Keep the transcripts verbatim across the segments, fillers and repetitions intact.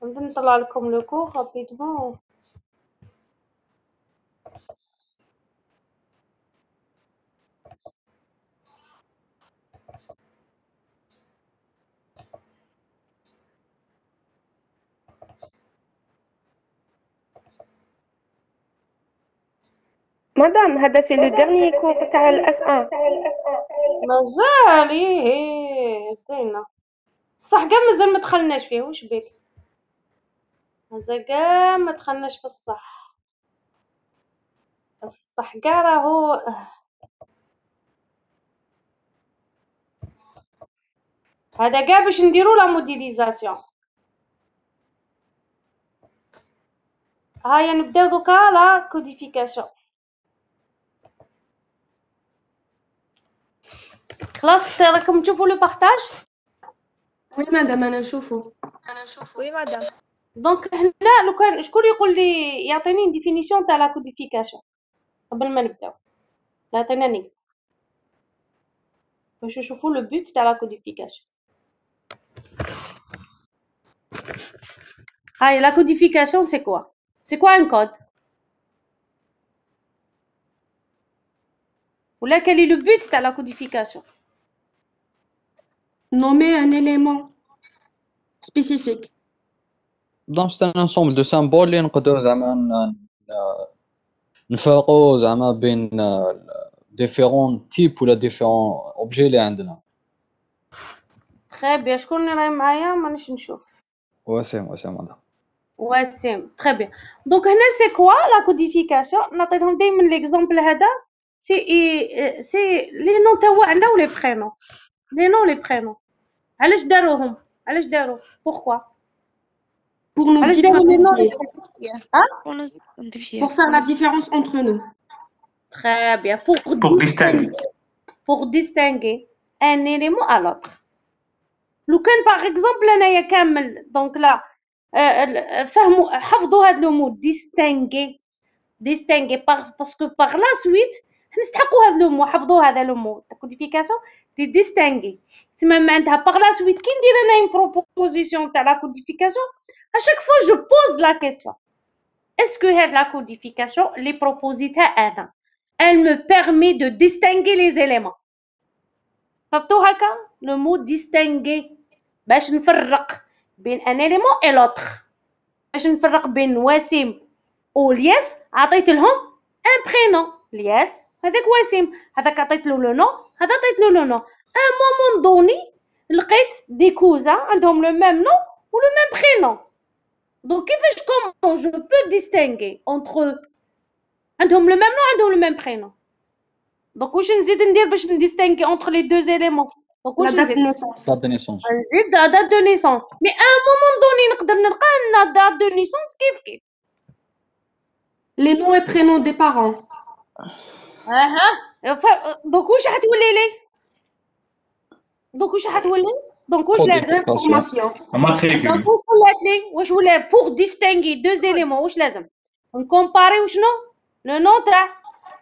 نبدا نطلع لكم لو كور رابيدمون. مدام هذا سي لو ديرني كور تاع الاس ان. مازال ايه زينه صح كاع مازال ما دخلناش فيه. واش بك مازال كاع ما دخلناش في الصح الصح كاع راهو. هذا كاع باش نديرو لا موديليزاسيون. هيا نبداو دوكا لا كوديفيكاسيون. خلاص راكم تشوفوا لو بارطاج. وي مدام انا نشوفو. وي مدام. دونك هنا لو كان شكون يقول لي يعطيني ديفينيسيون تاع لا كوديفيكاسيون قبل ما نبداو. يعطينا نيكس باش نشوفوا لو بوت تاع لا كوديفيكاسيون. هاي la codification c'est quoi? C'est quoi un code? Ou là quel est le but de la codification? Nommer un élément spécifique. Donc c'est un ensemble de symboles اللي نقدروا زعما ن- ن- نفرقوا زعما بين différents types ولا différents objets اللي عندنا. Très bien. شكون اللي راهي معايا مانيش نشوف. وسيم وسيم هذا. وسيم. Très bien. Donc هنا c'est quoi la codification? نعطيهم دائما l'exemple هذا. C'est c'est les noms تاعنا و les prénoms. Les noms les prénoms. علاش داروهم؟ علاش داروا؟ Pourquoi? Pour nous علاش داروا les noms les différencier. prénoms? Hein? Pour nous identifier. Pour faire la différence entre nous. Très bien. Pour, Pour distinguer. Pour distinguer un élément à l'autre. لو كان par exemple أنايا كامل donc là euh, فهموا حفظوا هذا le mot distinguer distinguer par parce que par la suite نستحقوا هذا le mot حفظوا هذا le mot la codification دي distinguer تسمى معناتها par la suite كي ندير أنا une proposition تاع la codification à chaque fois je pose la question est-ce que هاد la codification les proposita أنا elle me permet de distinguer les éléments. فهمتوا هكا le mot distinguer باش نفرق بين ان élément et l'autre. باش نفرق بين وسيم والياس عطيت لهم ان برينون الياس هذاك وسيم هذاك عطيت له لو نو هذا عطيت له لو نو. ان مومون دوني لقيت دي كوزا عندهم لو ميم نو و لو ميم برينون. دونك كيفاش كومون جو بو ديستينغي انتر عندهم لو ميم نو عندهم لو ميم برينون. دونك واش نزيد ندير باش نديستينغي انتر لي دو éléments؟ دونك واش La date نزيد؟ de naissance. date de naissance. نزيد لا دات دو نيسونس. مي ان مومون دوني نقدر نلقى ان دات دو نيسونس كيف كيف. Les noms et prénoms des parents. اها ف- دونك واش حتولي لي؟ دونك واش حتولي؟ دونك واش لازم؟ Information. Matricule. دونك واش ولات لي؟ واش ولا بوغ ديستينغي دو زيليمون واش لازم؟ نكومباريو شنو؟ لو نو تاع.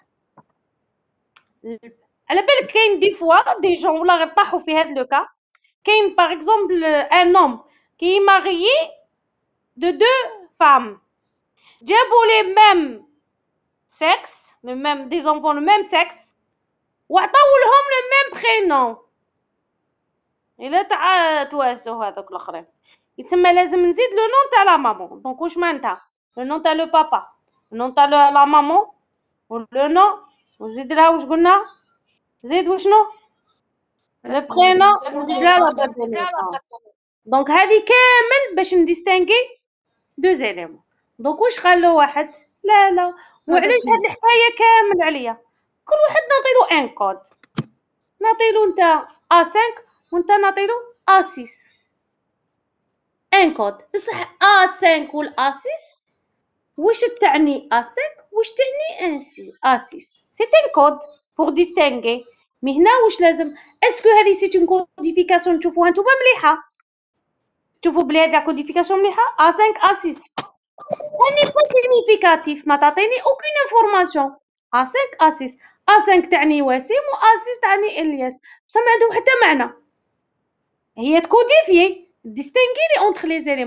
على بالك كاين دي فوا دي جون ولا غير طاحوا في هذا لو كا. كاين باغ اكزومبل ان هوم كي ماريي دو دو فام جابوا لي ميم سكس لو ميم دي زونفون لو ميم سكس وعطاو لهم لو ميم برينون. الا تاع تواسو هذوك الاخرين يتسمى لازم نزيد لو نون تاع لا مامون. دونك واش معناتها لو نون تاع لو بابا لو نون تاع لا مامون ولو نون وزيد لها واش قلنا زيد وشنو لو برينون وزيد لها لا دات دو نيسونس. دونك هذه كامل باش نديستينغي دو زيليمون. دونك واش خلو واحد لا لا وعلاش هاد الحكايه كامل عليا كل واحد نعطيلو ان كود نعطيلو نتا إيه خمسة وانت نعطيلو إيه ستة ان كود بصح إيه خمسة وال إيه ستة واش تعني إيه خمسة واش تعني ان سي إيه ستة سي ان كود بور ديستينغي. مي هنا واش لازم اسكو هذه سي اون كوديفيكاسيون تشوفوها نتوما مليحه تشوفوا بلي هذه كوديفيكاسيون مليحه إيه خمسة إيه ستة هاني با سيغنيفيكاتيف ما تعطيني اوكين انفورماسيون. إيه خمسة إيه ستة إيه خمسة تعني وسيم و إيه ستة تعني الياس بصح ما عندهم حتى معنى. هي تكوديفيي ديستينغي لي اونتر لي زيليمون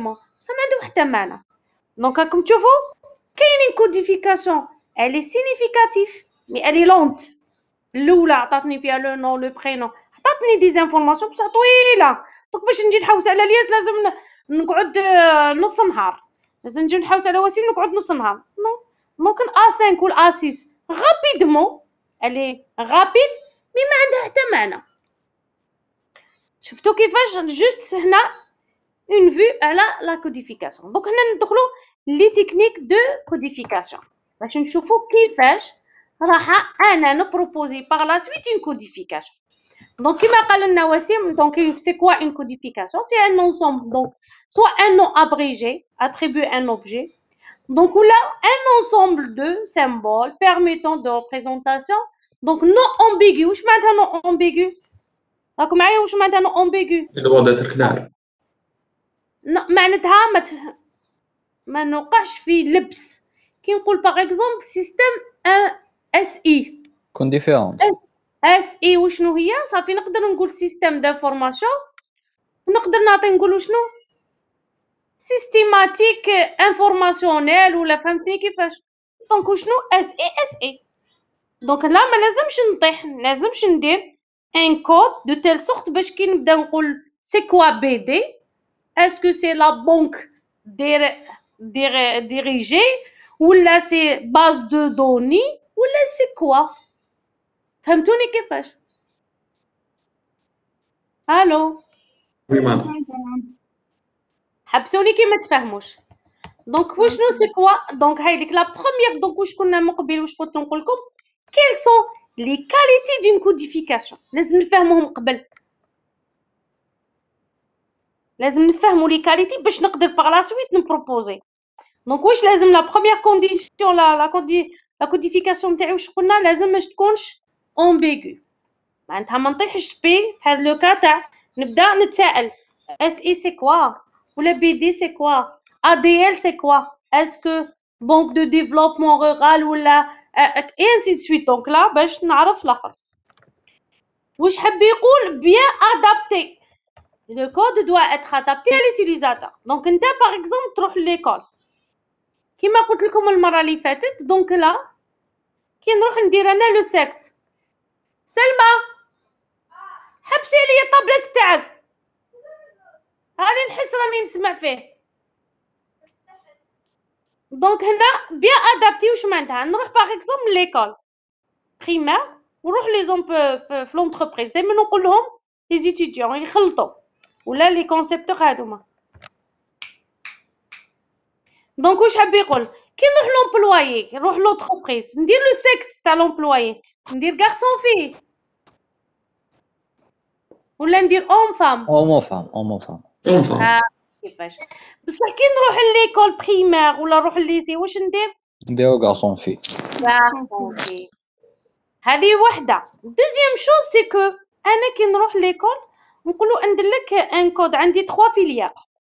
بصح ما عندهم حتى معنى. دونك راكم تشوفوا كاينين كوديفيكاسيون elle est significative mais elle est lente. الاولى عطاتني فيها لو نو لو برينون، عطاتني دي زانفورماسيون بصح طويله، دونك باش نجي نحوس على الياس لازم نقعد نص نهار، لازم نجي نحوس على وسيم نقعد نص نهار. نو ممكن ا خمسة ولا ا ستة غابيدمون الي غابيد مي ما عندها حتى معنى. شفتوا كيفاش جوست هنا اون فيو على لا كوديفيكاسيون. دونك هنا ندخلوا لي تكنيك دو كوديفيكاسيون باش نشوفوا كيفاش راح انا نبروبوزي باغ لا سويت اون كوديفيكاسيون. دونك كيما قال لنا وسيم، دونك سي كوا اون كوديفيكاسيون؟ سي ان انسومبل دونك soit un nom abrégé attribué à un objet, donc là un ensemble de symboles permettant de représentation donc non ambigu. واش معناتها non ambigu؟ راكم معايا واش معناتها non ambigu؟ droit d'être clair. معناتها ما تف... ما نوقعش في لبس. كي نقول باغ اكزومبل سيستم اس اي كون ديفيرون اس اي وشنو هي؟ صافي نقدر نقول سيستم دانفورماسيون، ونقدر نعطي نقولوا شنو سيستيماتيك انفورماسيونيل ولا فهمتني كيفاش. دونك وشنو اس اي اس اي. دونك لا ما لازمش نطيح، لازمش ندير ان كود دو تيل سورت باش كي نبدا نقول سي كوا بي دي اسكو سي لا بنك دير دير ديريجي ولا سي باز دو دوني ولا سي كوا. فهمتوني كيفاش؟ الو Oui, madame. حبسوني كي ما تفهموش. دونك وشنو سي كوا؟ دونك هاي ديك لا بروميير. دونك واش كنا من قبل واش قلت نقول لكم كيل سون لي كاليتي دون كوديفيكاسيون. لازم نفهموهم قبل، لازم نفهموا لي كاليتي باش نقدر باغ لا سويت نبروبوزي. دونك واش لازم لا بروميير كونديسيون لا لا كودي لا كوديفيكاسيون تاعي واش قلنا؟ لازم ما تكونش امبيغو، معناتها ما نطيحش في هذا لو كا تاع نبدا نتسائل اس اي سي كوا ولا بي دي سي كوا ا دي ال سي كوا اسكو بنك دو ديفلوبمون رورال ولا اي انسي دو سويت. دونك لا باش نعرف الاخر واش حب يقول بيان ادابتي. لو كود دوا اتر ادابتي à l'utilisateur. دونك انت باغ اكزومبل تروح ليكول كيما قلت لكم المره اللي فاتت. دونك لا كي نروح ندير انا لو سكس، سلمى حبسي لي الطابلت تاعك هاني نحس راني نسمع فيه. دونك هنا بيان ادابتي واش معناتها؟ نروح باغ اكزومبل ليكول بريمير ونروح لي زومب في لونتربريز دائما نقول لهم لي زيتيديون يخلطوا ولا لي كونسيبتور هادوما. دونك واش حاب يقول؟ كي نروح لومبلوايي نروح لونتربريز ندير لو سكس تاع لومبلوايي، ندير غارسون في ولا ندير اون فام او مو فهم او مو فهم Enfin. آه كيفاش. بصح كي نروح ليكول بريمير ولا نروح لليسي واش ندير؟ نديرو غارسون في. غارسون في. هذه وحده. دوزيام شوز سي كو انا كي نروح ليكول نقولوا ندير لك ان كود عندي ثلاثة فيليير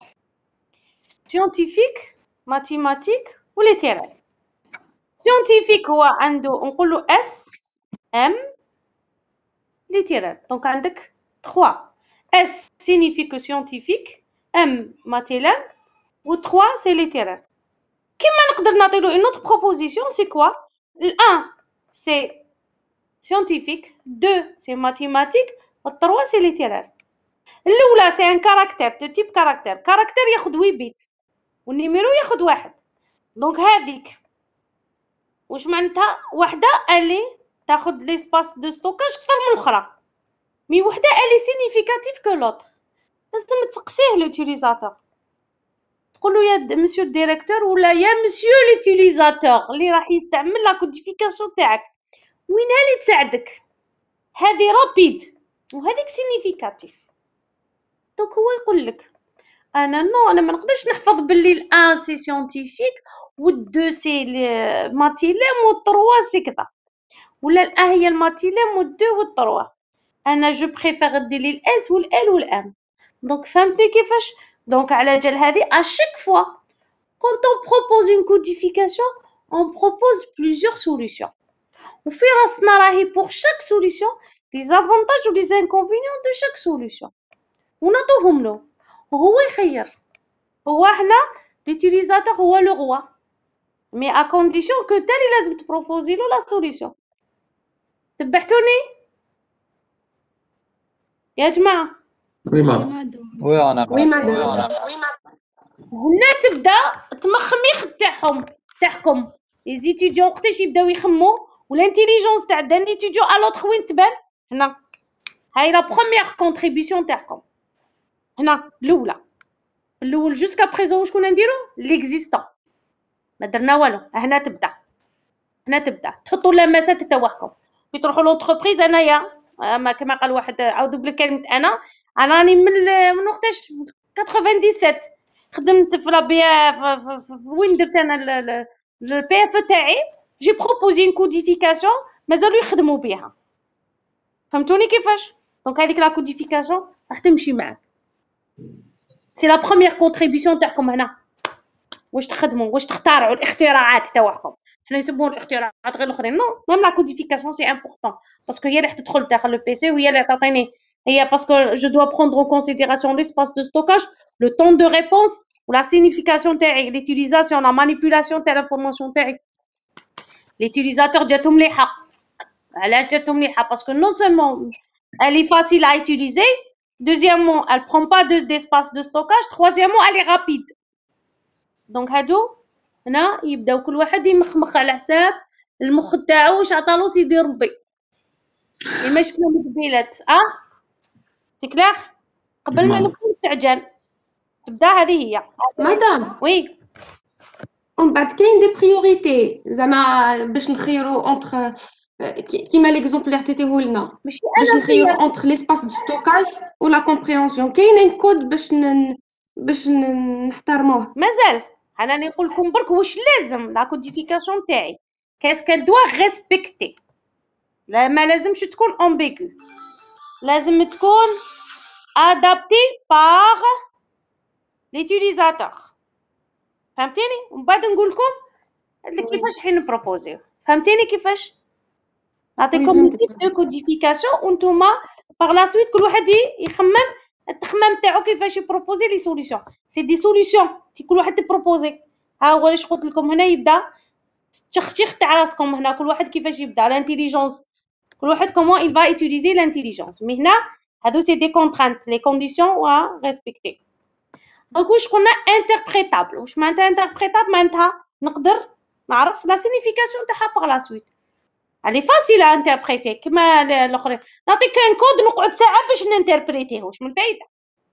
سيونتيفيك ماتيماتيك وليتيرال. سيونتيفيك هو عنده نقولوا اس ام ليتيرال. دونك عندك ثلاثة. اس سينيفيك سيونتيفيك، ام ماتيلان و ثلاثة سي ليتيرال. كيما نقدر نعطي له une autre proposition c'est quoi؟ un c'est scientifique، deux c'est mathématique و trois c'est littéraire. الاولى سي ان كاركتير دو تيب كاركتير، كاركتير ياخذ وي بيت والنيميرو ياخذ واحد. دونك هذيك واش معناتها؟ وحده اللي تاخذ ليسباس دو ستوكاج اكثر من الاخرى، مي وحده اللي سينيفيكاتيف كو لوطر. لازم تسقسيه لوتيليزاتور تقول له يا مسيو الديريكتور ولا يا مسيو لوتيليزاتور اللي راح يستعمل لا كوديفيكاسيون تاعك وينها اللي تساعدك، هذه رابيد وهذيك سينيفيكاتيف. دونك هو يقول لك انا نو انا ما نقدرش نحفظ باللي الان سي سيونتيفيك والدو سي ماتيلام والتروا سي كذا، ولا الان هي الماتيلام والدو والتروا. انا جو بريفير دير لي الاس والال والام. دونك فهمتني كيفاش؟ دونك على جال هذه à chaque fois quand on propose une codification on propose plusieurs solutions وفي راسنا راهي pour chaque solution les avantages ou les inconvénients de chaque solution ونعطوهم له وهو يخير. هو حنا l'utilisateur هو le roi mais à condition que انت اللي لازم تبروبوزي له لا سوليسيون. تبعتوني يا جماعه؟ وي مدام. وي انا وي معك. مدام. هنا تبدا تمخميخ تاعهم تاعكم لي زيتيديون وقتاش يبداو يخمو والانتيليجونس تاع دان ليتيديون ا لوطخ وين تبان هنا. هاي لا بروميير كونتريبيسيون تاعكم هنا الاولى. الاول جوسكا بريزون شكون نديرو ليكزيستون ما درنا والو. هنا تبدا هنا تبدا تحطوا لمسات تاعكم كي تروحوا لونتربريز. انايا ما كما قال واحد عاود بالكلمه انا انا راني من من وقتاش سبعة وثمانين خدمت في لابيا وين درت انا البي اف تاعي جي بروبوزي ان كوديفيكاسيون مازالوا يخدموا بها. فهمتوني كيفاش؟ دونك هذيك لا كوديفيكاسيون راح تمشي معاك. سي لا بروميير كونتريبيسيون تاعكم هنا. واش تخدموا واش تخترعوا الاختراعات تاعكم. حنا نسموه الاختراعات غير الاخرين نو ميم لا كوديفيكاسيون سي امبورطون باسكو هي اللي راح تدخل داخل لو بي سي وهي اللي تعطيني هي باسكو جو دوا بروندر اون كونسيديراسيون ليسباس دو ستوكاج لو طون دو ريبونس ولا سينيفيكاسيون تاعي ليتيليزاسيون لا مانيبيولاسيون تاع لانفورماسيون تاعي. ليتيليزاتور جاتهم مليحه. علاش جاتهم مليحه؟ باسكو نو سولمون elle est facile à utiliser, deuxièmement elle prend pas de d'espace de stockage, troisièmement elle est rapide. دونك هادو هنا يبداو كل واحد يمخمخ على حساب المخ تاعو واش عطالو سيدي ربي كيما شفنا من قبيلات. اه سي كلير قبل ما ندخل التعجان تبدا هذه هي. مدام وي ومن بعد كاين دي بريوريتي زعما باش نخيرو اونتر كيما ليكزومبل اللي عطيتيه لنا ماشي باش انا نخيرو خير اونتر ليسباس دو ستوكاج ولا كومبريهنسيون كاين ان كود باش ن... باش ن- نحترموه. مازال انا نقول لكم برك واش لازم لا كوديفيكاسيون تاعي كاسكال دوا ريسبكتي. لا ما لازمش تكون امبيغو لازم تكون ادابتي بار ليتيليزاتور. فهمتيني؟ ومن بعد نقول لكم كيفاش حين نبروبوزيو. فهمتيني كيفاش؟ نعطيكم تيب دو كوديفيكاسيون وانتوما باغ لا سويت كل واحد يخمم التخمام تاعو كيفاش يبروبوزي لي سوليسيون. سي دي سوليسيون تي كل واحد تبروبوزي. ها هو علاش قلت لكم هنا يبدا التخشيخ تاع راسكم. هنا كل واحد كيفاش يبدا لانتيليجونس كل واحد كومون il va utiliser l'intelligence. مي هنا هادو سي دي كونترانت لي كونديسيون و ريسبكتي. دونك واش قلنا انتربريتابل. واش معناتها انتربريتابل؟ معناتها نقدر نعرف لا سينيفيكاسيون تاعها باغ لا سويت. علي فاسيل ا انتربريتي كما الاخرين. نعطيك كان كود نقعد ساعه باش نانتربريتيه واش من فايده.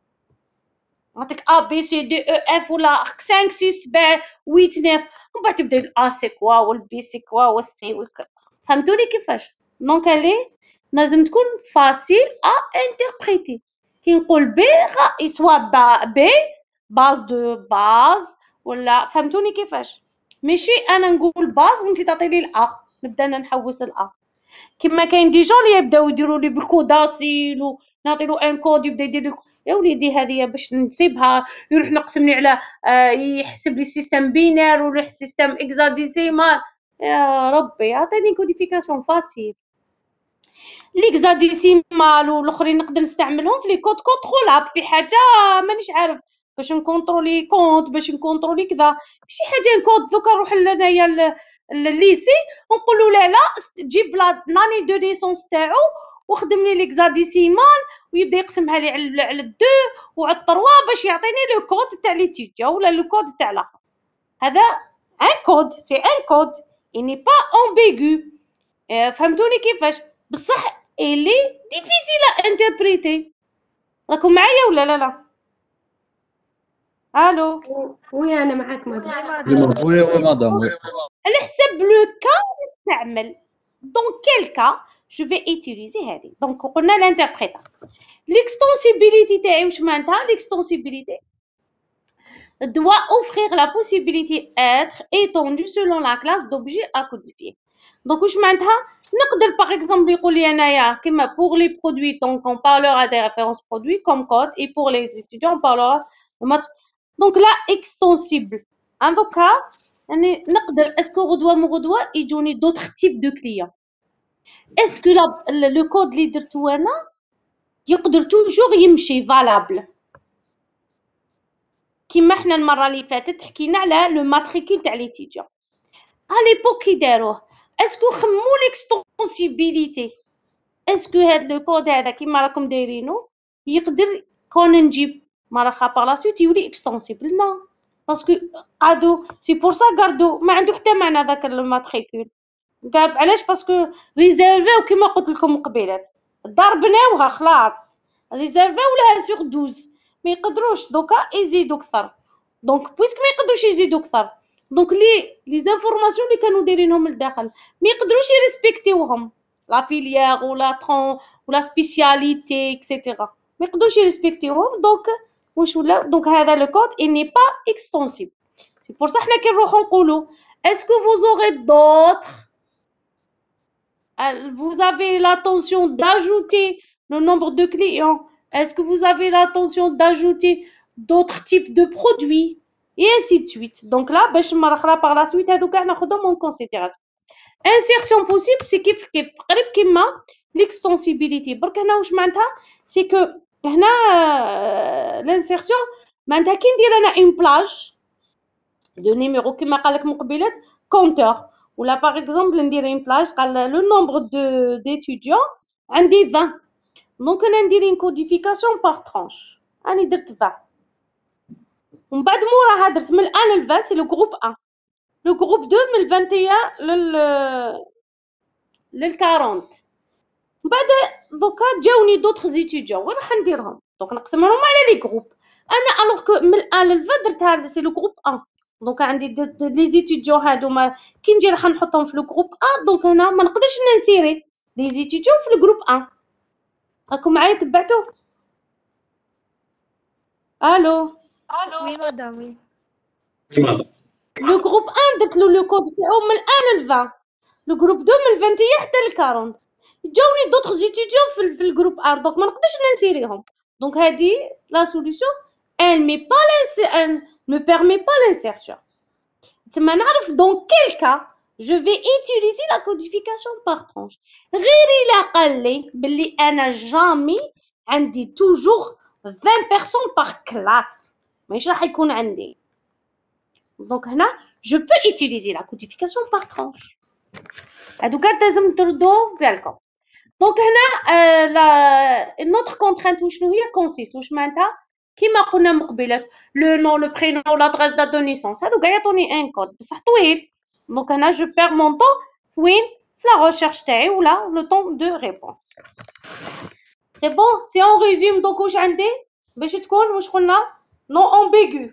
نعطيك ا بي سي دي او اف ولا خمسة ستة سبعة ثمانية تسعة ومن بعد تبدا الا سي كوا والبي سي كوا والسي والك. فهمتوني كيفاش؟ دونك الي لازم تكون فاسيل ا انتربريتي. كي نقول بي غا سوا با بي باز دو باز ولا فهمتوني كيفاش؟ ماشي انا نقول باز وانت تعطيني الا نبدا انا نحوس الا. كما كاين دي جون اللي يبداو يديروا لي بالكوداسيل ونعطي له ان كود يبدا يدير لك يا وليدي هذه باش نسيبها يروح نقسم لي على آه يحسب لي السيستم بينير ولا السيستم اكزاديسيمال. يا ربي عطيني كوديفيكاسيون فاسيل. ليكزاديسيمال والاخرين نقدر نستعملهم في لي كود كونترولاب في حاجه مانيش عارف باش نكونترولي كونت باش نكونترولي كذا ماشي حاجه نكود دوكا نروح لهنايا الليسي ونقولوا لا لا جيب لا ناني دو ليسونس تاعو وخدم لي ليكزاديسيمال ويبدا يقسمها لي على على الدو وعلى الطروا باش يعطيني لو كود تاع ليتيديا ولا لو كود تاع الاخر. هذا ان كود سي ان كود اني با امبيغو. فهمتوني كيفاش؟ بصح اللي ديفيسيل انتربريتي. راكم معايا ولا لا لا؟ الو وي انا معاك مدام. وي وي مدام وي. على حسب لو كا نستعمل. دونك كيل كا جو في utiliser هذه. دونك قلنا الانتربريتا. l'extensibilité تاعي واش معناتها؟ l'extensibilité doit offrir la possibilité d'être étendue selon la classe d'objet à codifier. دونك واش معناتها؟ نقدر باغ اكزومبل يقول لي انايا كيما pour les produits donc on parlera des références produits comme code et pour les étudiants on parlera de mettre donc là extensible un vocable يعني نقدر اسكو غدوه من غدوه يجوني دوطخ تيب دو كليون. اسكو لو كود اللي درتو انا يقدر توجور يمشي فالابل كيما حنا المره اللي فاتت حكينا على لو ماتريكول تاع ليتيديون ا ليبوك كي داروه اسكو خمو ليكستونسيبيليتي اسكو هاد لو كود هذا كيما راكم دايرينو يقدر كون نجيب مرة باغ لا سويت يولي اكستونسيبل نو باسكو قادو سي بور سا غاردو ما عنده حتى معنى داك الماتريكول قال علاش باسكو ريزيرفيو كيما قلت لكم قبيلات ضربناوها خلاص ريزيرفيو لها سوغ دوز ما يقدروش دوكا يزيدوا اكثر دونك بويسك ما يقدروش يزيدوا اكثر دونك لي لي زانفورماسيون اللي كانوا دايرينهم للداخل ما يقدروش يريسبكتيوهم لا فيليير ولا ترون ولا سبيسياليتي اكسيتيرا ما يقدروش يريسبكتيوهم دونك واش ولا دونك هذا لو كود il n'est pas extensible c'est pour ça حنا كي نروحو نقولوا est-ce que vous aurez d'autres vous avez l'intention d'ajouter le nombre de clients est-ce que vous avez l'intention d'ajouter d'autres types de produits et ainsi de suite donc là باش مرة أخرى par la suite هادو كاع ناخذهم en considération insertion possible c'est كيف كيف قريب كيما l'extensibilité برك هنا واش معناتها c'est que هنا l'insertion معناتها كي ندير انا une plage de numéro كيما قال لك من قبيلات compteur ولا باغ اكزومبل ندير une plage قال لو nombre de d'étudiants عندي vingt دونك انا ندير une codification par tranche راني درت vingt ومن بعد موراها درت من الان ل vingt c'est le groupe un le groupe deux من vingt et un لل لل quarante من بعد دوكا جاوني دوطخ زيتيديون وين راح نديرهم دونك نقسمهم على لي جروب انا الوغ كو من الان لل vingt درتها سي لو جروب un دونك عندي لي زيتيديون هادوما كي نجي راح نحطهم في لو جروب un دونك هنا ما نقدرش ننسيري لي زيتيديون في الجروب un راكم معايا تبعتوا الو Oui, madame, oui. Oui, madame. لو جروب un درت له لو كود تاعو من الان ل vingt لو جروب deux من vingt et un حتى ل quarante جاوني دوطخ زيتيديون في في الجروب un دونك ما نقدرش ننسيريهم دونك هادي لا سوليوشن elle met pas elle ne permet pas l'insertion تما نعرف dans quel cas je vais utiliser la codification par tranche غير الا قال لي بلي انا جامي عندي toujours vingt personnes par classe ماشي راح يكون عندي دونك هنا je peux utiliser la codification par tranche هادو كاع لازم تردو بالكم دونك هنا آه لا notre contrainte وشنو هي consiste واش معناتها كيما قلنا من قبيلات لو نون لو برينون لادريس دات دو نيسونس هادو كاع يعطوني ان كود بصح طويل دونك هنا جو بير مون طون وين في لا ريشيرش تاعي ولا لو طون دو ريبونس سي بون سي اون ريزوم دونك واش عندي باش تكون واش قلنا نون امبيغو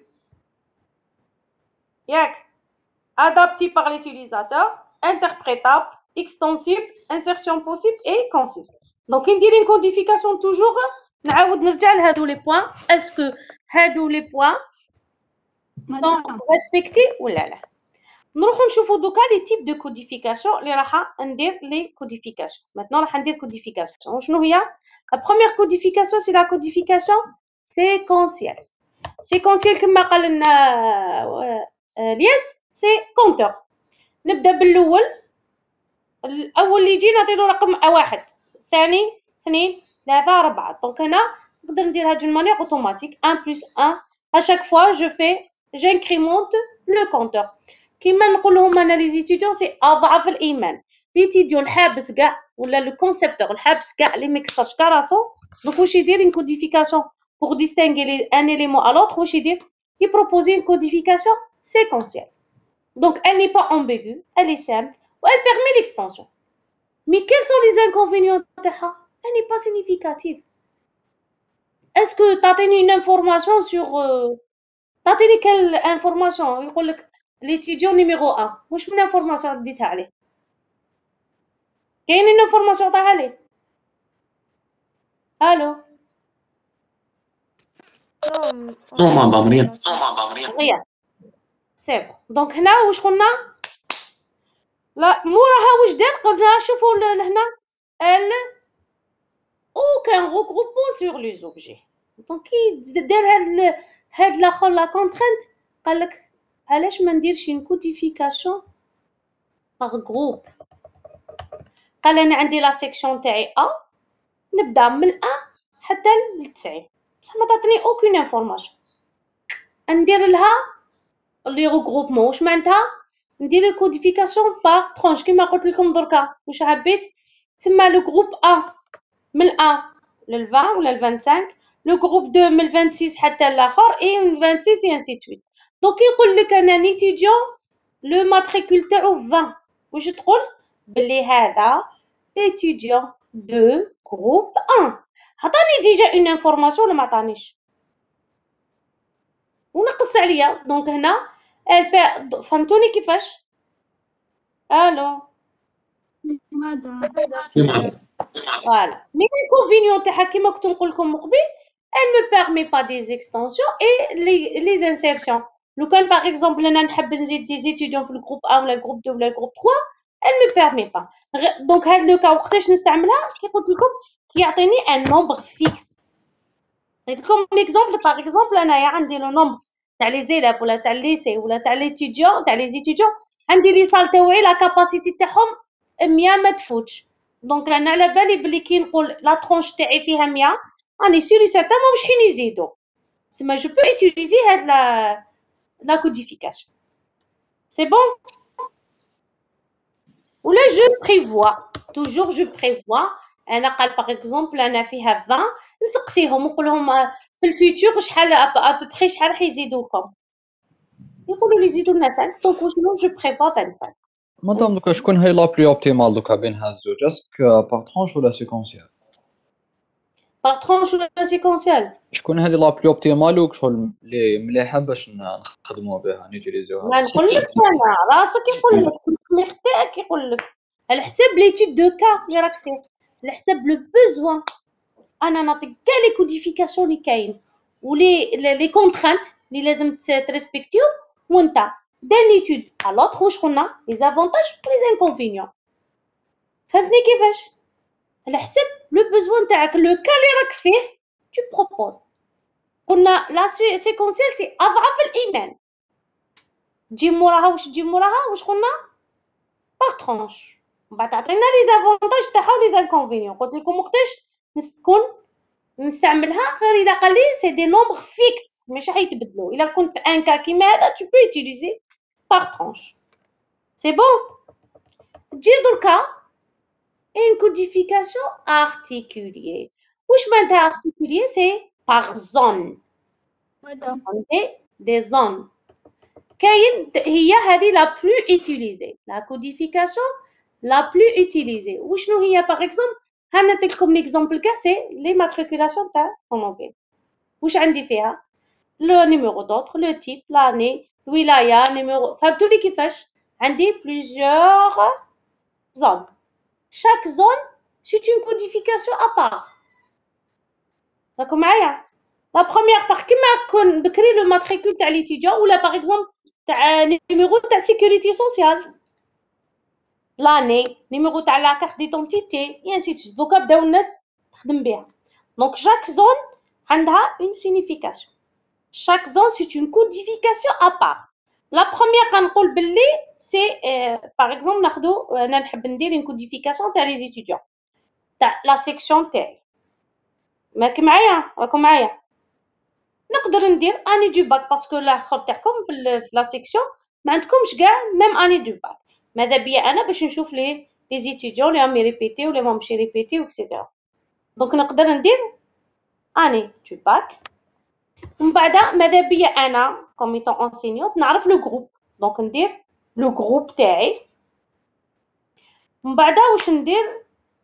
ياك adapté par l'utilisateur interprétable extensible insertion possible et consiste donc ندير une codification toujours نعاود نرجع لهادو لي بوين اسكو هادو لي بوين sont respectés ولا لا نروحو نشوفو دوكا لي تيب دو كوديفيكاسيون اللي راح ندير لي كوديفيكاسيون maintenant راح ندير كوديفيكاسيون وشنو هي la première codification c'est la codification séquentielle séquentielle كما قال لنا الياس سي كونتور نبدا بالاول الاول اللي يجي نعطيلو رقم واحد الثاني اثنين ثلاثة أربعة دونك هنا نقدر نديرها دون مانيير اوتوماتيك un plus un à chaque fois je fais j'incrémente le compteur كيما نقول لهم انا لي زيتيديون سي اضعف الايمان ليتيديون الحابس كاع ولا لو كونسيبتور الحابس كاع اللي ما يكسرش كراسو دونك واش يدير une codification pour distinguer les, un élément à l'autre واش يدير يبروبوزي une codification séquentielle donc elle n'est pas ambiguë elle est simple ou elle permet l'extension mais quels sont les inconvénients تاعها elle n'est pas significative est-ce que تعطيني une information sur euh, تعطيني quelle information يقول لك l'étudiant numéro un واش من information ديتها عليه كاين une information عطاها ليه الو Non, Non, madame, rien. rien سي بون دونك هنا واش قلنا لا موراها واش دار قلنا شوفوا لهنا ال aucun regroupement sur les objets دونك كي دار هاد هاد الاخر لا كونترينت قال لك علاش ما نديرش une codification par groupe قال انا عندي لا سيكشن تاعي ا نبدا من واحد حتى ل تسعين بصح ما تعطيني aucune information ندير لها لي ريغروبمون. واش معناتها؟ ندير الكوديفيكاسيون باغ ترونش كيما قلت لكم دركا. واش حبيت؟ تسمى لو جروب واحد من واحد لل عشرين ولا ل خمسة وعشرين، لو جروب اثنين من ستة وعشرين حتى الاخر، اي من ستة وعشرين انسي تويت. دونك يقول لك انا نيتيديون لو ماتريكول تاعو عشرين، واش تقول؟ بلي هذا étudiant de groupe واحد. عطاني ديجا اون انفورماسيون ولا ما عطانيش؟ ونقص عليا. دونك هنا الب... فهمتوني كيفاش؟ الو مدام Oui, madame. فوالا. مي الانكونفينيون تاعها كيما كنت نقول لكم من قبل، elle ne permet pas des extensions et les, les insertions. لو كان باغ اكزومبل انا نحب نزيد دي زيتيديون في الجروب واحد ولا الجروب اثنين ولا الجروب ثلاثة، elle ne permet pas. دونك هاد لو كا وقتاش نستعملها؟ كي قلت لكم كي يعطيني ان نومبر فيكس. عطيت لكم ليكزومبل باغ اكزومبل انايا عندي لو نومبر تاع لي زيلاف ولا تاع الليسي ولا تاع لي ستوديون تاع لي زيتيديون، عندي لي سال تاوعي لا كاباسيتي تاعهم مية ما تفوتش. دونك انا على بالي بلي كي نقول لا ترونش تاعي فيها مية راني سيري سيرتان ماهوش حين يزيدو. تسمى جو بو utiliser هاد لا لا كوديفيكاسيون. سي بون ولا جو بريفوا توجور جو بريفوا. انا قال باغ اكزومبل انا فيها عشرين، نسقسيهم ونقول لهم في الفيتور شحال ابوبري شحال راح يزيدوا لكم، يقولوا لي زيدوا لنا خمسة. دونك وشنو جو بريفوا خمسة وعشرين. مدام دوكا شكون هي لا بلو اوبتيمال دوكا بين هاد الزوج؟ اسك باغ ترونش ولا سيكونسيال؟ باغ ترونش ولا سيكونسيال؟ شكون هذه لا بلو اوبتيمال وشغل اللي مليحه باش نخدموا بها نيوتيليزيوها؟ ما نقول لك انا راسك يقول لك تسمي اختك يقول لك على حساب ليتود دو كا اللي راك فيه، على حساب لو بوزوان. انا نعطيك كاع لي كوديفيكاسيون اللي كاين ولي لي كونترانت اللي لازم تريسبكتيو، وانت دير ليتود الوغ واش قلنا لي زافونتاج و لي انكونفينيون. فهمتني كيفاش؟ على حساب لو بوزوان تاعك لو كا اللي راك فيه تو بروبوز. قلنا لا سيكونسيال سي اضعف الايمان. تجي موراها واش تجي موراها واش قلنا؟ باغ ترونش. من بعد عطينا لي زافونتاج تاعها ولي زانكونفينيون. قلت لكم وقتاش نكون نستعملها غير الا قال لي سي دي نومبر فيكس ماشي حيتبدلوا. الا كنت في ان كا كيما هذا تو بو يوتيليزي باغ ترونش. سي بون. تجي دركا ان كوديفيكاسيون ارتيكولير. واش معناتها ارتيكولير؟ سي باغ زون. مدام عندي دي زون كاين هي هذه لا بلو utiliser لا كوديفيكاسيون لا بلو utiliser. وشنو هي باغ اكزومبل؟ هنعطيك لكم ليكزومبل كاع سي لي ماتريكولاسيون تاع طوموبيل. واش عندي فيها؟ لو نيميرو دوطر، لو تيب، لاني، الولايه، نيميرو. فهمتولي كيفاش؟ عندي بليزيور زون. شاك زون سي اون كوديفيكاسيون ا بار. راكم معايا؟ لا بروميير باغ كيما كون بكري لو ماتريكول تاع ليتيديون ولا باغ اكزومبل تاع نيميرو تاع سيكوريتي سوسيال، لاني، نيميرو تاع لا كارت ديدونتيتي، اي انسي تشد. دوكا بداو الناس تخدم بها. دونك شاك زون عندها اون سينيفيكاسيون. شاك زون سي اون كوديفيكاسيون ا بار. لا بروميير غنقول باللي سي باغ اكزومبل ناخدو انا نحب ندير اون كوديفيكاسيون تاع لي زيتيديون تاع لا سيكسيون تاعي. ماك معايا؟ راكم معايا؟ نقدر ندير اني دو باك باسكو الاخر تاعكم في في لا سيكسيون ما عندكمش كاع ميم اني دو باك. ماذا بيا انا باش نشوف لي لي زيتيديون اللي راهم يريبيتي ولا ما ماشي يريبيتي اكسيتيرا. دونك نقدر ندير اني دو باك. ومن بعد ماذا بيا انا كوميتون انسينيونت نعرف لو جروب. دونك ندير لو جروب تاعي. من بعد واش ندير؟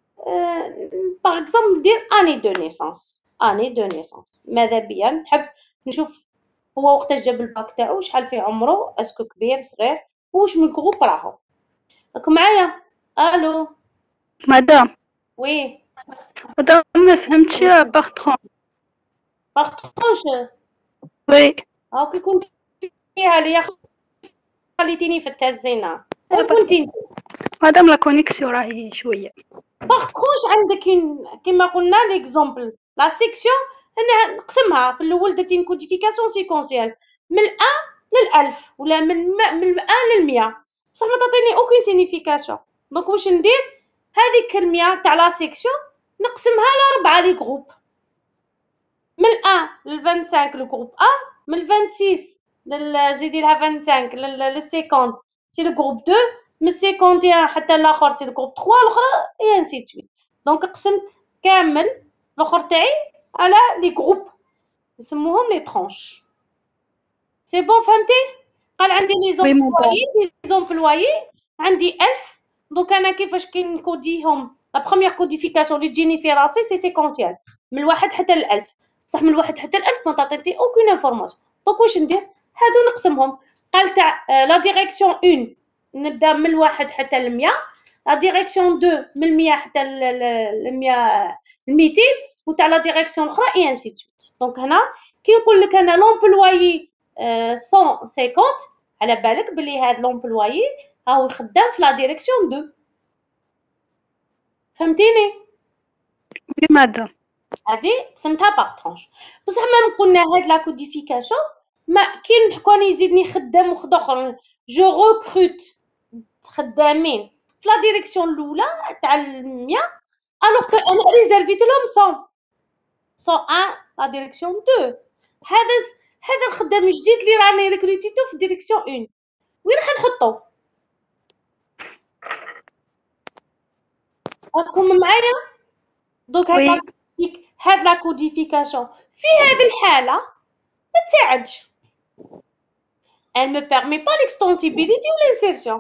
باغ اكزومبل ندير اني دو نيسانس. اني دو نيسانس ماذا بيا نحب نشوف هو وقتاش جاب الباك تاعو، شحال فيه عمره، اسكو كبير صغير، واش من جروب راهو. راكم معايا؟ الو مدام وي مدام ما فهمتش باغ ترون. باغ ترونش. وي هاو كي كنت فيها ليا خليتيني في التهزينه. وين كنتي انت؟ مدام لا كونيكسيون راهي شويه. باغ ترونش عندك كيما قلنا ليكزومبل لا سيكسيون انا نقسمها في الاول درتي كوديفيكاسيون سيكونسيال من واحد للألف ولا من من واحد للمية، بصح ما تعطيني اوكين سينيفيكاسيون. دونك واش ندير؟ هذيك المية تاع لا سيكسيون نقسمها لأربعة لي جروب، من واحد ل خمسة وعشرين لو جروب واحد، من vingt-six لل زيدي لها vingt-cinq لل لل cinquante سي لو جروب deux من cinquante et un حتى الاخر سي لو جروب trois الاخرى اي انسي de suite. دونك قسمت كامل الاخر تاعي على لي جروب نسموهم لي ترونش. سي بون فهمتي؟ قال عندي لي Oui, madame. زومبلويي لي زومبلويي عندي ألف. دونك انا كيفاش كي نكوديهم لا بروميير كوديفيكاسيون اللي تجيني في راسي سي سيكونسيال من الواحد حتى للألف. صح من الواحد حتى للألف ما تعطيني اوكين انفورماسيون. دونك واش ندير؟ هادو نقسمهم. قال تاع لا ديريكسيون واحد نبدا من الواحد حتى للمية، لا ديريكسيون اثنين من المية حتى للمية الميتين، وتاع لا ديريكسيون الاخرى اي انسي دو سويت. دونك هنا كي نقول لك انا لومبلويي مية وخمسين على بالك بلي هاد لومبلويي راهو خدام في لا ديريكسيون اثنين. فهمتيني؟ Oui, madame. هادي قسمتها باغ طرونش. بصح ما قلنا هاد لا كوديفيكاسيون ما كي نحكو راني يزيدني خدام وخد اخر جو ريكروت خدامين في لا ديريكسيون الاولى تاع المية الوغ كو انا ريزيرفيت لهم مية واحد لا ديريكسيون اثنين. هذا هذا الخدام الجديد اللي راني ريكروتيتو في ديريكسيون واحد وين راح نحطو؟ راكم معايا؟ دونك هاد Oui. لا هاد لا كوديفيكاسيون في هذه الحاله ما تساعدش. elle me permet pas l'extensibilité ou l'insertion.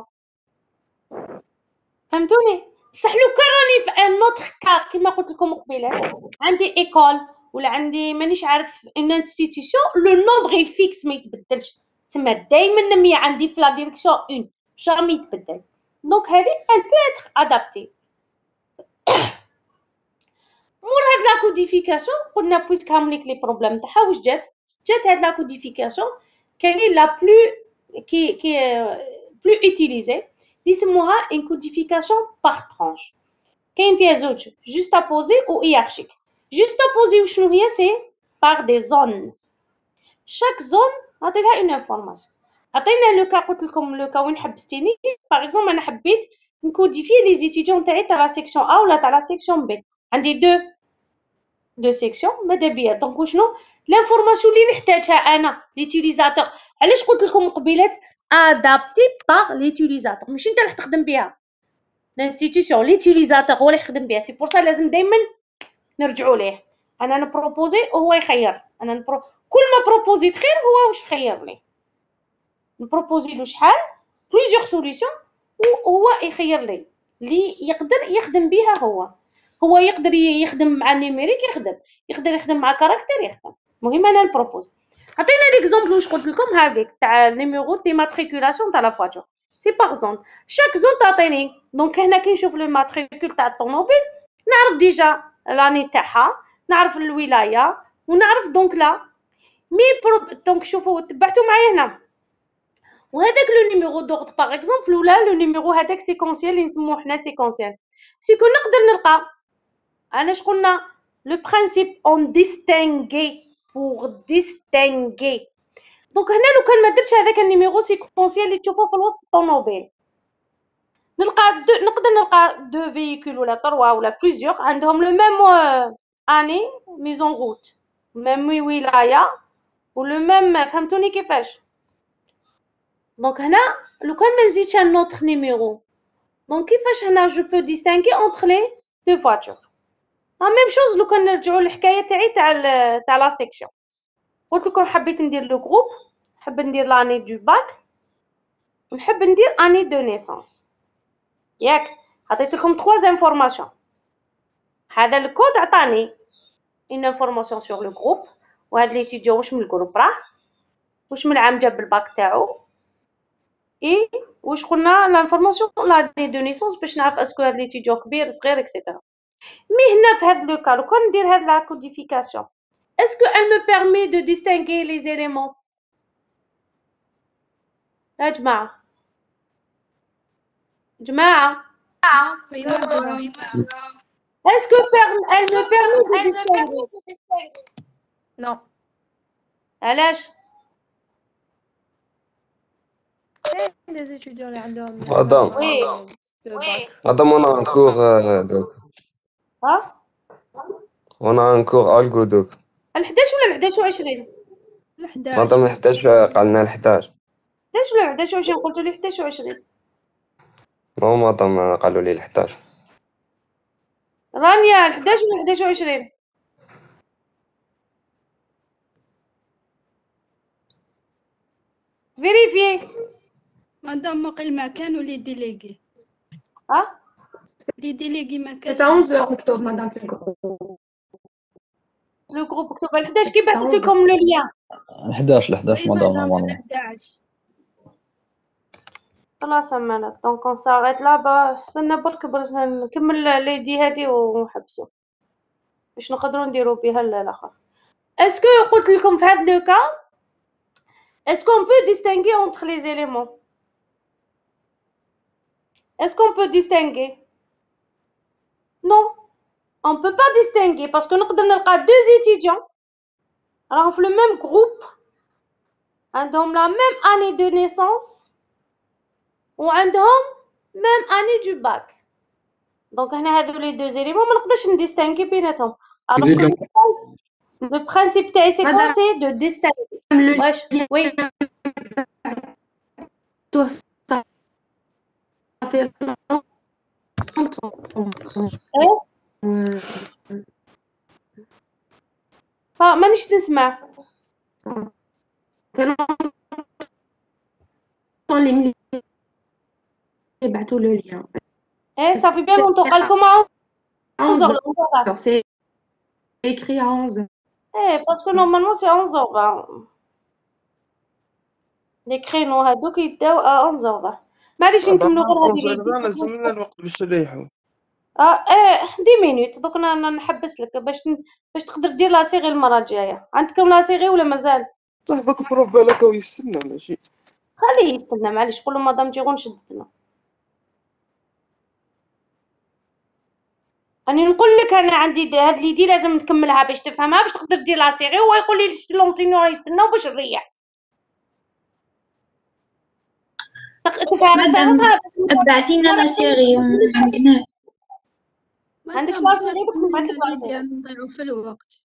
فهمتوني؟ بصح لو كان راني في ان اوتر كا كيما قلت لكم قبيله عندي ايكول ولا عندي مانيش عارف ان انستيتيوشن لو نومبر اي فيكس ما يتبدلش تما دائما مية عندي في لا ديريكسيون واحد جامي يتبدل. دونك هذه elle peut être adaptée. مور هاد لا كوديفيكاسيون قلنا بويسك هامليك لي بروبليم تاعها واش جات جات هاد لا كوديفيكاسيون كاين لا بلو كي كي بلو اوتيليزي اللي يسموها ان كوديفيكاسيون باغ طرونش. كاين فيها زوج جوست ابوزي و هيرارشيك. جوست ابوزي وشنو هي؟ سي باغ دي زون. شاك زون عطي لها اون انفورماسيون. عطينا لو كا قلت لكم لو كا وين حبستيني باغ اكزومبل انا حبيت نكوديفي لي زيتيديون تاعي تاع لا سيكسيون ا ولا تاع لا سيكسيون بي. عندي دو دو سيكسيون ماذا بيا. دونك وشنو لانفورماسيون اللي نحتاجها انا ليوتيليزاتور؟ علاش قلت لكم قبيلات ادابتي باغ ليوتيليزاتور ماشي انت راح تخدم بها الانستيتيوشن ليوتيليزاتور هو اللي يخدم بها. سي بور سا لازم دائما نرجعوا ليه. انا نبروبوزي وهو يخير. انا نبرو... كل ما بروبوزيت خير هو واش خير لي. نبروبوزي له شحال بليزيور سوليسيون وهو يخير لي اللي يقدر يخدم بها. هو هو يقدر يخدم مع النيميريك يخدم يقدر يخدم مع كاركتر يخدم. المهم انا نبروبوز. عطينا ليكزامبل واش قلت لكم هذيك تاع النيميرو دي ماتريكولاسيون تاع لا فواتور سي باغ زون. شاك زون تعطيني. دونك هنا كي نشوف لو ماتريكول تاع الطوموبيل نعرف ديجا لاني تاعها نعرف الولايه ونعرف دونك لا مي برو... دونك شوفوا تبعتوا معايا هنا وهذاك لو نيميرو دوغ باغ اكزومبل ولا لو نيميرو هذاك سيكونسيال اللي نسموه حنا سيكونسيال سيكون نقدر نلقى انا اش قلنا لو برينسيپ اون ديستينغي بوغ ديستينغي. دونك هنا لو كان ما درتش هذاك النيميرو سيكونسيال اللي تشوفوه في الوسط الطوموبيل نلقى دو نقدر نلقى دو فييكول ولا تروا ولا بليزيور عندهم لو ميم اني ميزون روت ميم ولايه ولو ميم. فهمتوني كيفاش؟ دونك هنا لو كان ما نزيدش ان اوتر نيميرو دونك كيفاش هنا جو بو ديستينغي اونتر لي دو فواتور. لا ميم شوز لو كان نرجعوا للحكايه تاعي تاع تاع لا سيكسيون. قلت لكم حبيت ندير لو جروب نحب ندير لاني دو باك ونحب ندير اني دو نيسانس ياك. عطيت لكم ثلاث انفورماسيون. هذا الكود عطاني ان انفورماسيون سور لو جروب وهاد ليتيديون واش من الجروب راه واش من عام جاب الباك تاعو اي واش قلنا لانفورماسيون لاني دو نيسانس باش نعرف اسكو هاد ليتيديون كبير صغير اكسيتيرا. مي هنا في هاد لو كا لو كان ندير هاد لا كوديفيكاسيون اسكو elle me permet de distinguer les éléments يا جماعه جماعه Oui, madame. est-ce que elle me permet de distinguer Non. علاش des étudiants اللي عندهم مدام وي مدام انا ان كور دوك ها وانا ان كور الغو دوك ال11 ولا ال11 و20 الحداش مادام الحداش قالنا الحداش. حداش ولا حداش وعشرين؟ قلتوا لي حداش وعشرين. مو مادام قالوا لي الحداش. رانيا حداش ولا حداش وعشرين؟ فيريفيي. مادام ما قل ما كانوا لي ديليغي ها لي ديليغي ما كانش حتى onze heures مكتوب مدام في الجروب. لو جروب مكتوب الحداش. كي بعثت لكم لو ليان؟ الحداش الحداش وي مدام مادام نورمالمون. الحداش خلاص امانات. دونك اون ساغيت لا با. استنى برك برك نكمل ليدي هادي ونحبسو باش نقدروا نديرو بها الاخر. اسكو قلت لكم في هذا لو كا اسكو on peut distinguer entre les éléments؟ est-ce qu'on peut distinguer? non, on peut pas distinguer parce que نقدر نلقى deux étudiants راهم في le même groupe عندهم la même année de naissance وعندهم même année du bac. دونك هنا هذو لي deux éléments ما نقدرش نديستانغي بيناتهم. alors نزيد que لهم. le principe تاعي c'est quoi؟ مادام c'est de distinguer. le واش وي tout ça fait longtemps. ايه Euh, فمانيش نسمع. fait longtemps اللي ملي يبعثوا le lien. ايه صافي بيان longtemps. قال لكم à onze heures le soir. Alors c'est écrit à onze heures. Eh, parce que normalement c'est onze heures vingt. Les créneaux هادوك يبداو à onze heures vingt. معليش نكملو غير هادي onze لي heures vingt لازم لنا الوقت باش نريحو. اه ايه دي مينوت. دوك انا نحبس لك باش ن... باش تقدر دير لا سيغي المره الجايه. عندكم لا سيغي ولا مازال؟ صح دوك بروف بالك ويستنى ماشي. خليه يستنى معليش. قولوا مدام جيغون شدتنا. راني نقول لك انا عندي د- هاد ليدي لازم نكملها باش تفهمها باش تقدر دير لا سيغي. هو يقول لي ليش لونسينيور يستناو باش نريح. تق- تفهم مادام فاهمها. ابعثينا لا سيري وعندنا عندكش مادام لا سيغي دوك نبعث لك لا سيغي. نضيعوا في الوقت.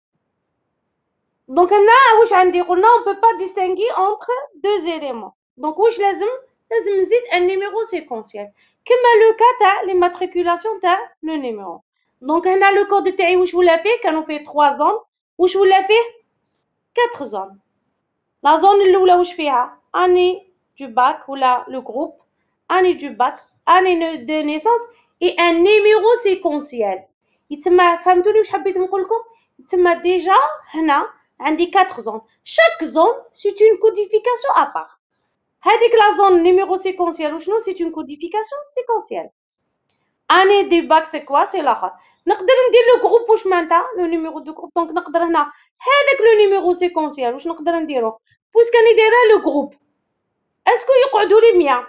دونك هنا واش عندي؟ قلنا on peut pas distinguer entre deux éléments. دونك واش لازم؟ لازم نزيد ان نيميرو سيكونسيال كما لو كا تاع لي ماتريكولاسيون تاع لو نيميرو. دونك هنا لو كود تاعي واش ولا فيه؟ كانوا فيه ثلاثة زون. واش ولا فيه؟ أربعة زون. لا زون الاولى واش فيها؟ اني دو باك ولا لو جروب اني دو باك اني دو نيسانس اي ان نيميرو سيكونسيال. يتسمى فهمتوني واش حبيت نقول لكم؟ يتسمى ديجا هنا عندي quatre زون. chaque zone c'est une codification à part. هذيك لا زون نيميرو سيكونسيال وشنو؟ c'est une codification séquentielle. اني دي باك سي كوا؟ سي الاخر. نقدر ندير لو جروب واش معناتها لو نيميرو دو جروب. دونك نقدر هنا هذاك لو نيميرو سيكونسيال واش نقدر نديرو بويسك راني دايره لو جروب. اسكو يقعدوا لي مية؟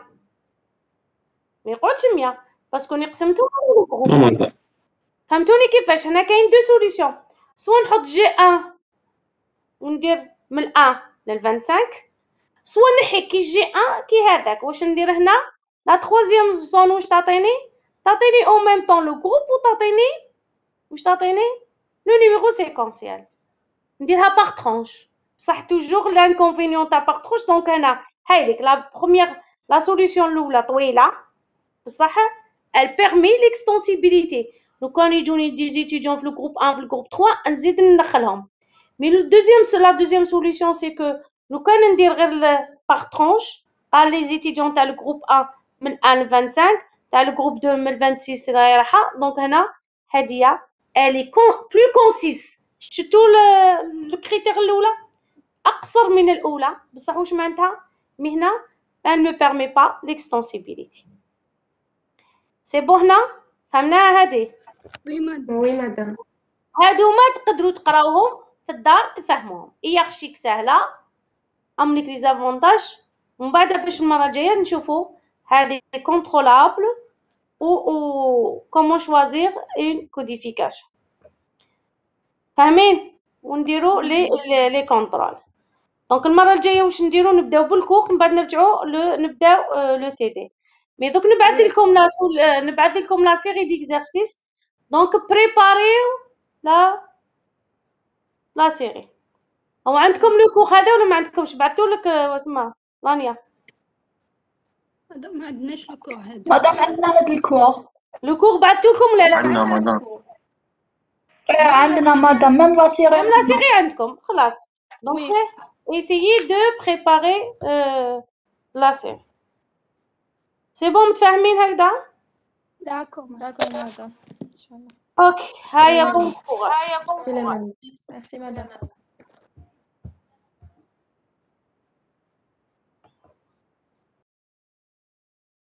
ما يقعدش مية باسكو ني قسمتهم لو جروب. نو مادا. فهمتوني كيفاش؟ هنا كاين دو سوليسيون. سوا نحط جي واحد وندير من واحد لل خمسة وعشرين سوا نحي كي جي واحد كي هذاك. واش ندير هنا؟ لا تخوازيام زون واش تعطيني؟ تعطيني او ميم طون لو جروب وتعطيني واش تعطيني؟ لو نيميرو سيكونسيال. نديرها باغ ترونش بصح توجور لانكونفينيون تاع باغ ترونش. دونك هنا هايديك لا بروميير لا سوليسيون الاولى طويله بصح elle permet l'extensibilité. لو كان يجوني دي زيتيديون في الجروب واحد في الجروب ثلاثة نزيد ندخلهم. مي لو دوزيام لا دوزيام سوليسيون سي كو لو كان ندير غير باغ ترونش قال لي زيتيديون تاع الجروب واحد من واحد ل خمسة وعشرين تاع الجروب اثنين من ستة وعشرين رايحه. دونك هنا هاديه الي بلو كونسيس. شفتوا لو كريتير الاولى اقصر من الاولى بصح واش معناتها؟ مي هنا elle ne permet pas l'extensibilité. سي بون هنا فهمناها هادي. وي مادام. وي مدام. هادو ما تقدروا تقراوهم في الدار تفهموهم. هيرارشيك سهله امليك لي زافونتاج ومن بعد باش المره الجايه نشوفوا هذه كونترولابل و و كومون شوازير اون كوديفيكاسيون. فاهمين؟ ونديروا لي لي كونترول. دونك المره الجايه واش نديروا؟ نبداو بالكور من بعد نرجعوا نبداو لو تي دي. مي دوك نبعث لكم لا سول... نبعث لكم لا سيري ديكزارسيس. دونك بريباريو لا لا سيري. أو عندكم لو كور هذا ولا ما عندكمش؟ بعثوا لك واسمها رانيا. مادام ما عندناش الكور هذا. مادام عندنا هاد الكور. لو كور بعثتوكم ولا لا؟ عندنا مدام. عندنا مادام même la série. Même la série عندكم خلاص. Donc essayez de préparer euh, la série. C'est bon متفاهمين هكذا؟ داكور داكور مدام. إن شاء الله. اوكي هيا بون كوراج. Merci madame.